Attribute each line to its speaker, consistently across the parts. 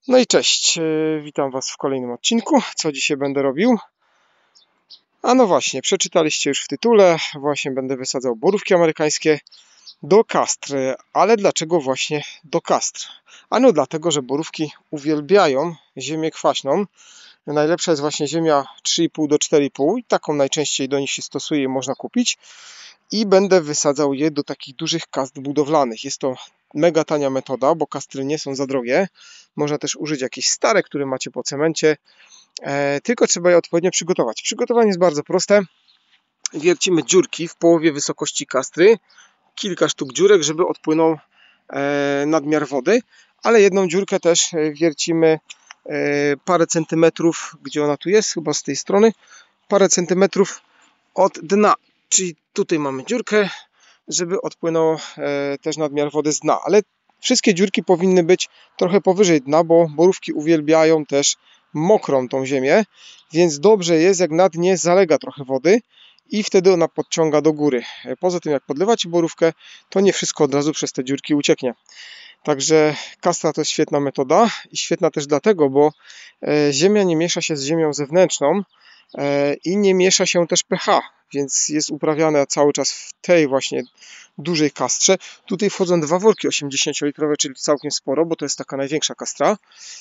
Speaker 1: No i cześć, witam Was w kolejnym odcinku. Co dzisiaj będę robił? A no właśnie, przeczytaliście już w tytule, właśnie będę wysadzał borówki amerykańskie do kastr. Ale dlaczego właśnie do kastr? Ano dlatego, że borówki uwielbiają ziemię kwaśną. Najlepsza jest właśnie ziemia 3,5 do 4,5 i taką najczęściej do nich się stosuje i można kupić. I będę wysadzał je do takich dużych kastr budowlanych. Jest to mega tania metoda, bo kastry nie są za drogie. Można też użyć jakieś stare, które macie po cemencie. Tylko trzeba je odpowiednio przygotować. Przygotowanie jest bardzo proste. Wiercimy dziurki w połowie wysokości kastry. Kilka sztuk dziurek, żeby odpłynął nadmiar wody. Ale jedną dziurkę też wiercimy parę centymetrów, gdzie ona tu jest, chyba z tej strony. Parę centymetrów od dna. Czyli tutaj mamy dziurkę, żeby odpłynął też nadmiar wody z dna. Ale wszystkie dziurki powinny być trochę powyżej dna, bo borówki uwielbiają też mokrą tą ziemię, więc dobrze jest, jak na dnie zalega trochę wody i wtedy ona podciąga do góry. Poza tym, jak podlewacie borówkę, to nie wszystko od razu przez te dziurki ucieknie. Także kastra to jest świetna metoda i świetna też dlatego, bo ziemia nie miesza się z ziemią zewnętrzną i nie miesza się też pH, więc jest uprawiane cały czas w tej właśnie dużej kastrze. Tutaj wchodzą dwa worki 80-litrowe, czyli całkiem sporo, bo to jest taka największa kastra.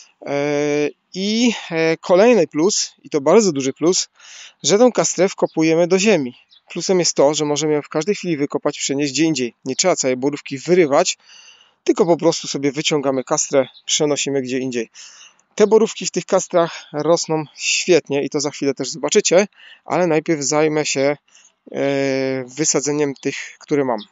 Speaker 1: I kolejny plus, i to bardzo duży plus, że tą kastrę wkopujemy do ziemi. Plusem jest to, że możemy ją w każdej chwili wykopać, przenieść gdzie indziej. Nie trzeba całej borówki wyrywać, tylko po prostu sobie wyciągamy kastrę, przenosimy gdzie indziej. Te borówki w tych kastrach rosną świetnie i to za chwilę też zobaczycie, ale najpierw zajmę się wysadzeniem tych, które mam.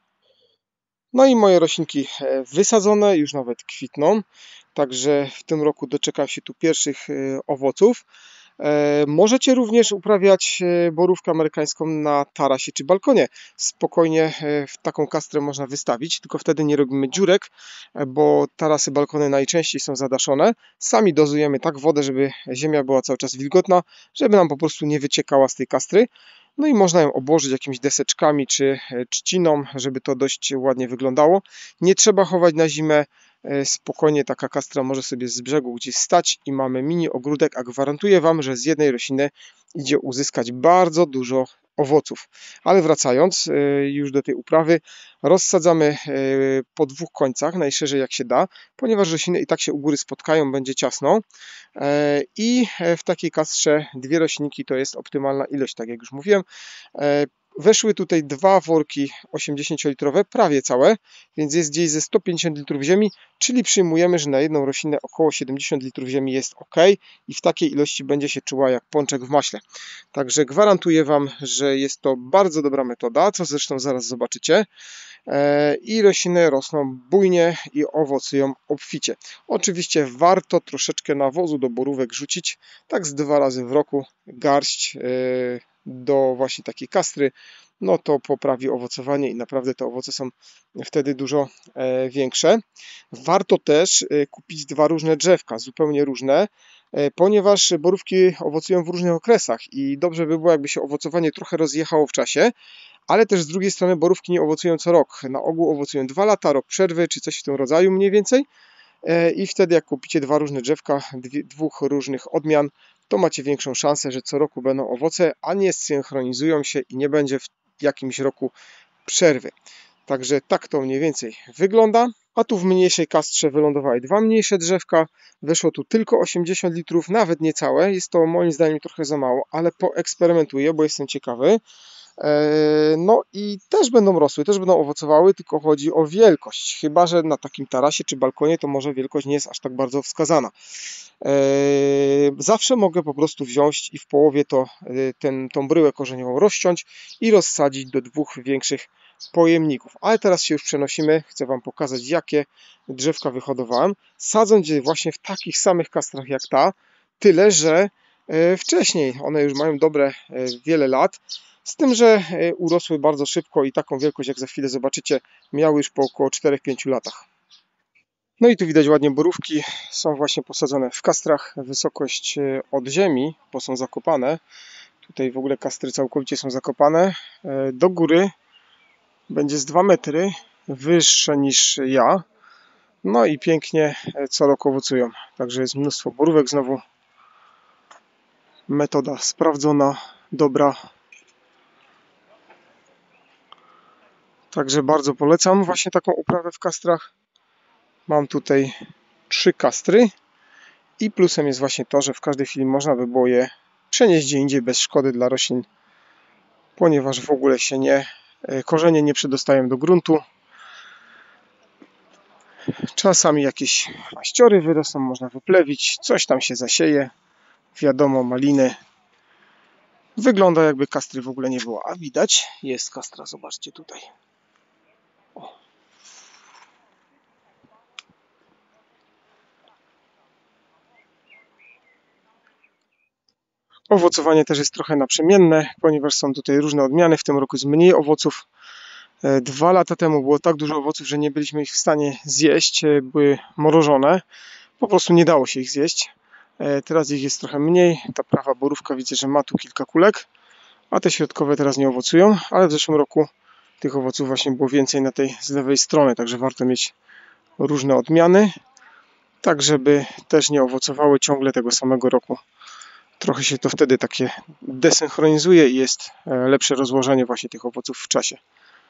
Speaker 1: No i moje roślinki wysadzone, już nawet kwitną, także w tym roku doczekam się tu pierwszych owoców. Możecie również uprawiać borówkę amerykańską na tarasie czy balkonie. Spokojnie w taką kastrę można wystawić, tylko wtedy nie robimy dziurek, bo tarasy, balkony najczęściej są zadaszone. Sami dozujemy tak wodę, żeby ziemia była cały czas wilgotna, żeby nam po prostu nie wyciekała z tej kastry. No i można ją obłożyć jakimiś deseczkami czy trzciną, żeby to dość ładnie wyglądało. Nie trzeba chować na zimę. Spokojnie taka kastra może sobie z brzegu gdzieś stać i mamy mini ogródek, a gwarantuję Wam, że z jednej rośliny idzie uzyskać bardzo dużo owoców. Ale wracając już do tej uprawy, rozsadzamy po dwóch końcach, najszerzej jak się da, ponieważ rośliny i tak się u góry spotkają, będzie ciasno. I w takiej kastrze dwie roślinki to jest optymalna ilość, tak jak już mówiłem. Weszły tutaj dwa worki 80-litrowe, prawie całe, więc jest gdzieś ze 150 litrów ziemi, czyli przyjmujemy, że na jedną roślinę około 70 litrów ziemi jest ok i w takiej ilości będzie się czuła jak pączek w maśle. Także gwarantuję Wam, że jest to bardzo dobra metoda, co zresztą zaraz zobaczycie. I rośliny rosną bujnie i owocują obficie. Oczywiście warto troszeczkę nawozu do borówek rzucić, tak z 2 razy w roku, garść do właśnie takiej kastry, no to poprawi owocowanie i naprawdę te owoce są wtedy dużo większe. Warto też kupić dwa różne drzewka, zupełnie różne, ponieważ borówki owocują w różnych okresach i dobrze by było, jakby się owocowanie trochę rozjechało w czasie, ale też z drugiej strony borówki nie owocują co rok. Na ogół owocują 2 lata, rok przerwy, czy coś w tym rodzaju mniej więcej. I wtedy jak kupicie dwa różne drzewka, dwóch różnych odmian, to macie większą szansę, że co roku będą owoce, a nie synchronizują się i nie będzie w jakimś roku przerwy. Także tak to mniej więcej wygląda. A tu w mniejszej kastrze wylądowały dwa mniejsze drzewka. Wyszło tu tylko 80 litrów, nawet niecałe. Jest to moim zdaniem trochę za mało, ale poeksperymentuję, bo jestem ciekawy. No i też będą rosły, też będą owocowały, tylko chodzi o wielkość. Chyba że na takim tarasie czy balkonie to może wielkość nie jest aż tak bardzo wskazana. Zawsze mogę po prostu wziąć i w połowie tą bryłę korzeniową rozciąć i rozsadzić do dwóch większych pojemników. Ale teraz się już przenosimy, chcę Wam pokazać, jakie drzewka wyhodowałem. Sadząc je właśnie w takich samych kastrach jak ta, tyle że wcześniej one już mają dobre wiele lat, z tym, że urosły bardzo szybko i taką wielkość, jak za chwilę zobaczycie, miały już po około 4-5 latach. No i tu widać ładnie borówki, są właśnie posadzone w kastrach, wysokość od ziemi, bo są zakopane. Tutaj w ogóle kastry całkowicie są zakopane. Do góry będzie z 2 metry wyższe niż ja. No i pięknie co roku owocują. Także jest mnóstwo borówek znowu. Metoda sprawdzona, dobra. Także bardzo polecam właśnie taką uprawę w kastrach. Mam tutaj 3 kastry i plusem jest właśnie to, że w każdej chwili można by było je przenieść gdzie indziej bez szkody dla roślin, ponieważ w ogóle się korzenie nie przedostają do gruntu. Czasami jakieś maściory wyrosną, można wyplewić, coś tam się zasieje. Wiadomo, maliny. Wygląda jakby kastry w ogóle nie było, a widać, jest kastra, zobaczcie tutaj. O. Owocowanie też jest trochę naprzemienne, ponieważ są tutaj różne odmiany. W tym roku jest mniej owoców. 2 lata temu było tak dużo owoców, że nie byliśmy ich w stanie zjeść, były mrożone. Po prostu nie dało się ich zjeść. Teraz ich jest trochę mniej. Ta prawa borówka widzę, że ma tu kilka kulek, a te środkowe teraz nie owocują, ale w zeszłym roku tych owoców właśnie było więcej na tej z lewej strony, także warto mieć różne odmiany, tak żeby też nie owocowały ciągle tego samego roku. Trochę się to wtedy takie desynchronizuje i jest lepsze rozłożenie właśnie tych owoców w czasie.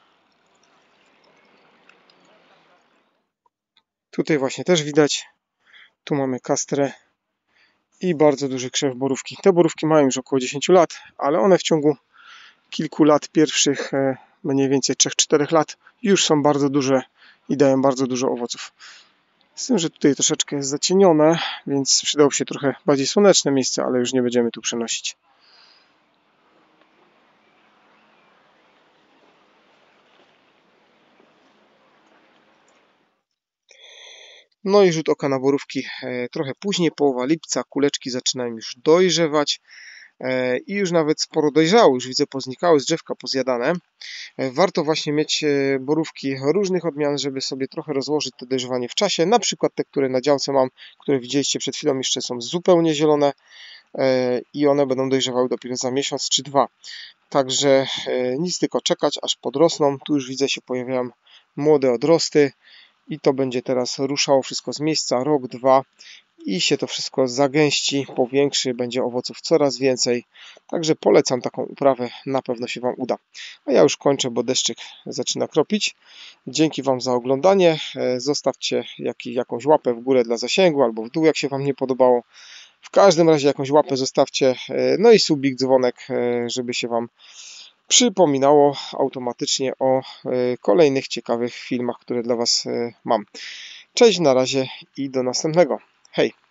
Speaker 1: Tutaj właśnie też widać, tu mamy kastrę i bardzo duży krzew borówki. Te borówki mają już około 10 lat, ale one w ciągu kilku lat pierwszych, mniej więcej 3-4 lat, już są bardzo duże i dają bardzo dużo owoców. Z tym, że tutaj troszeczkę jest zacienione, więc przydałoby się trochę bardziej słoneczne miejsce, ale już nie będziemy tu przenosić. No i rzut oka na borówki trochę później, połowa lipca, kuleczki zaczynają już dojrzewać i już nawet sporo dojrzały, już widzę poznikały z drzewka, pozjadane. Warto właśnie mieć borówki różnych odmian, żeby sobie trochę rozłożyć to dojrzewanie w czasie. Na przykład te, które na działce mam, które widzieliście przed chwilą, jeszcze są zupełnie zielone i one będą dojrzewały dopiero za miesiąc czy 2. Także nic, tylko czekać, aż podrosną. Tu już widzę, się pojawiają młode odrosty i to będzie teraz ruszało wszystko z miejsca, rok, 2 i się to wszystko zagęści, powiększy, będzie owoców coraz więcej. Także polecam taką uprawę, na pewno się Wam uda. A ja już kończę, bo deszczyk zaczyna kropić. Dzięki Wam za oglądanie. Zostawcie jakąś łapę w górę dla zasięgu albo w dół, jak się Wam nie podobało. W każdym razie jakąś łapę zostawcie, no i subik, dzwonek, żeby się Wam przypominało automatycznie o kolejnych ciekawych filmach, które dla Was mam. Cześć, na razie i do następnego. Hej!